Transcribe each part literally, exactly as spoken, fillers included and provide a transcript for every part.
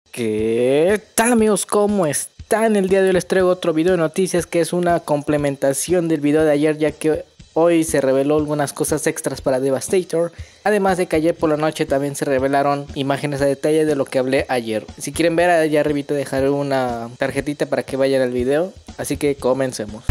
¿Qué tal, amigos? ¿Cómo están? El día de hoy les traigo otro video de noticias que es una complementación del video de ayer, ya que hoy se reveló algunas cosas extras para Devastator. Además de que ayer por la noche también se revelaron imágenes a detalle de lo que hablé ayer. Si quieren ver, allá arribita dejaré una tarjetita para que vayan al video. Así que comencemos.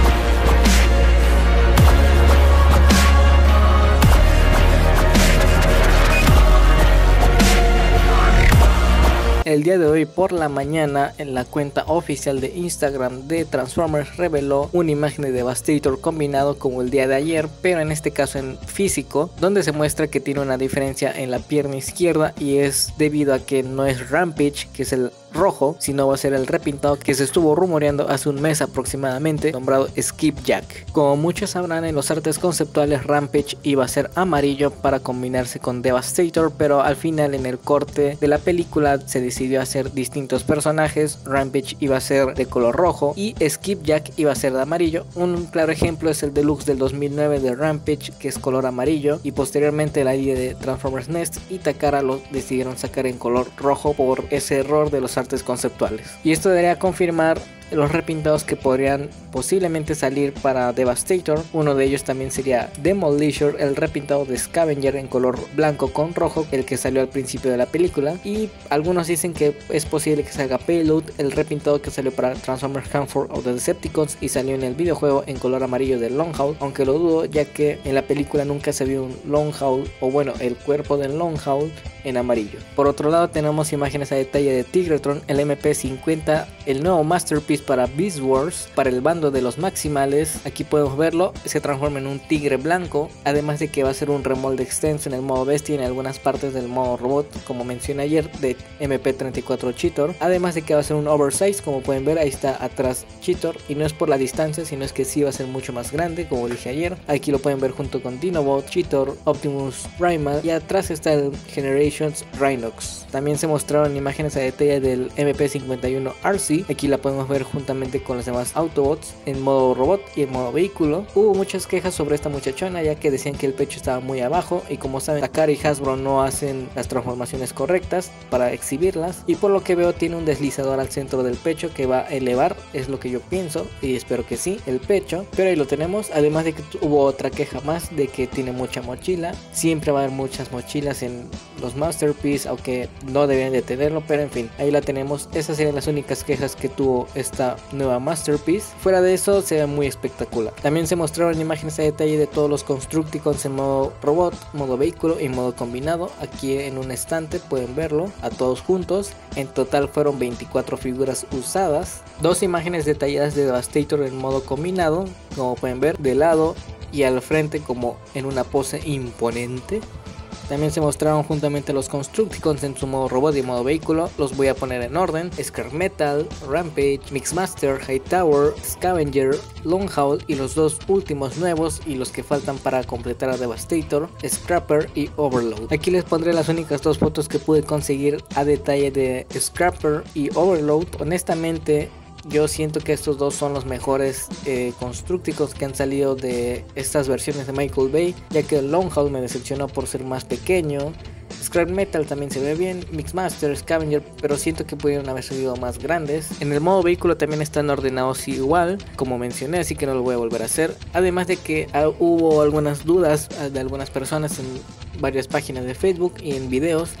El día de hoy por la mañana, en la cuenta oficial de Instagram de Transformers reveló una imagen de Devastator combinado como el día de ayer, pero en este caso en físico, donde se muestra que tiene una diferencia en la pierna izquierda y es debido a que no es Rampage, que es el rojo, sino va a ser el repintado que se estuvo rumoreando hace un mes aproximadamente, nombrado Skipjack. Como muchos sabrán, en los artes conceptuales Rampage iba a ser amarillo para combinarse con Devastator, pero al final en el corte de la película se decidió hacer distintos personajes. Rampage iba a ser de color rojo y Skipjack iba a ser de amarillo. Un claro ejemplo es el deluxe del dos mil nueve de Rampage, que es color amarillo, y posteriormente la idea de Transformers Next y Takara lo decidieron sacar en color rojo por ese error de los artes conceptuales. Y esto debería confirmar los repintados que podrían posiblemente salir para Devastator. Uno de ellos también sería Demolisher, el repintado de Scavenger en color blanco con rojo, el que salió al principio de la película. Y algunos dicen que es posible que salga Payload, el repintado que salió para Transformers Hanford of the Decepticons y salió en el videojuego en color amarillo de Longhowl, aunque lo dudo, ya que en la película nunca se vio un Longhowl, o bueno, el cuerpo del Longhowl en amarillo. Por otro lado tenemos imágenes a detalle de Tigretron, el M P cincuenta, el nuevo Masterpiece para Beast Wars, para el bando de los Maximales. Aquí podemos verlo, se transforma en un tigre blanco, además de que va a ser un remolde extenso en el modo bestia y en algunas partes del modo robot, como mencioné ayer, de M P treinta y cuatro Cheetor. Además de que va a ser un oversize, como pueden ver, ahí está atrás Cheetor, y no es por la distancia, sino es que sí va a ser mucho más grande, como dije ayer. Aquí lo pueden ver junto con Dinobot, Cheetor, Optimus Primal, y atrás está el Generations Rhinox. También se mostraron imágenes a detalle del M P cincuenta y uno R C, aquí la podemos ver juntamente con los demás Autobots en modo robot y en modo vehículo. Hubo muchas quejas sobre esta muchachona, ya que decían que el pecho estaba muy abajo, y como saben, Takara y Hasbro no hacen las transformaciones correctas para exhibirlas, y por lo que veo tiene un deslizador al centro del pecho que va a elevar, es lo que yo pienso y espero que sí, el pecho. Pero ahí lo tenemos, además de que hubo otra queja más de que tiene mucha mochila. Siempre va a haber muchas mochilas en los Masterpiece, aunque no deberían de tenerlo, pero en fin, ahí la tenemos. Esas serían las únicas quejas que tuvo esta nueva Masterpiece. Fuera de eso, se ve muy espectacular. También se mostraron imágenes a detalle de todos los Constructicons en modo robot, modo vehículo y modo combinado. Aquí en un estante pueden verlo a todos juntos. En total fueron veinticuatro figuras usadas. Dos imágenes detalladas de Devastator en modo combinado, como pueden ver, de lado y al frente como en una pose imponente. También se mostraron juntamente los Constructicons en su modo robot y modo vehículo. Los voy a poner en orden: Scrap Metal, Rampage, Mixmaster, Hightower, Scavenger, Longhowl y los dos últimos nuevos y los que faltan para completar a Devastator, Scrapper y Overload. Aquí les pondré las únicas dos fotos que pude conseguir a detalle de Scrapper y Overload. Honestamente, yo siento que estos dos son los mejores eh, Constructicons que han salido de estas versiones de Michael Bay, ya que el Longhowl me decepcionó por ser más pequeño. Scrap Metal también se ve bien, Mixmaster, Scavenger, pero siento que pudieron haber sido más grandes. En el modo vehículo también están ordenados igual, como mencioné, así que no lo voy a volver a hacer. Además de que uh, hubo algunas dudas uh, de algunas personas en varias páginas de Facebook y en videos,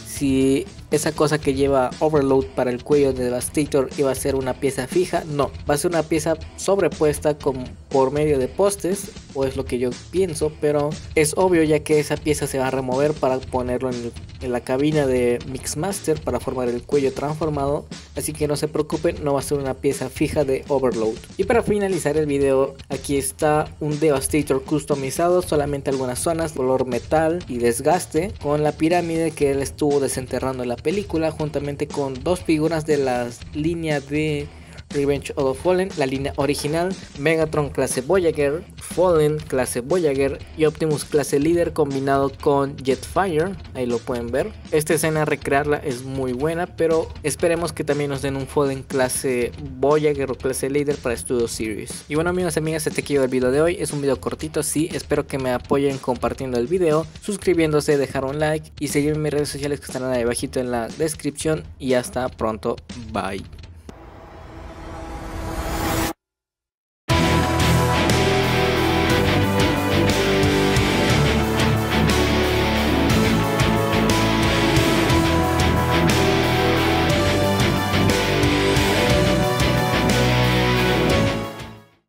si esa cosa que lleva Overload para el cuello de Devastator iba a ser una pieza fija. No, va a ser una pieza sobrepuesta con, por medio de postes, o es lo que yo pienso, pero es obvio ya que esa pieza se va a remover para ponerlo en, el, en la cabina de Mixmaster para formar el cuello transformado, así que no se preocupen, no va a ser una pieza fija de Overload. Y para finalizar el video, aquí está un Devastator customizado, solamente algunas zonas, color metal y desgaste, con la pirámide que él estuvo desenterrando en la película, juntamente con dos figuras de la línea de Revenge of the Fallen, la línea original, Megatron clase Voyager, Fallen clase Voyager y Optimus clase líder combinado con Jetfire, ahí lo pueden ver. Esta escena recrearla es muy buena, pero esperemos que también nos den un Fallen clase Voyager o clase líder para Studio Series. Y bueno amigos y amigas, este que el video de hoy es un video cortito, sí, espero que me apoyen compartiendo el video, suscribiéndose, dejar un like y seguirme en mis redes sociales que estarán ahí abajito en la descripción y hasta pronto, bye.